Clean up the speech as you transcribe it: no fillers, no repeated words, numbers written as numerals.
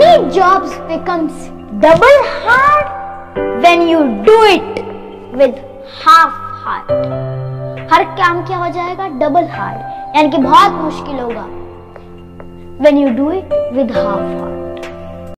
Any jobs becomes double hard when you do it with half heart. हर काम क्या हो जाएगा? डबल हार्ड, यानी कि बहुत मुश्किल होगा when you do it with half heart.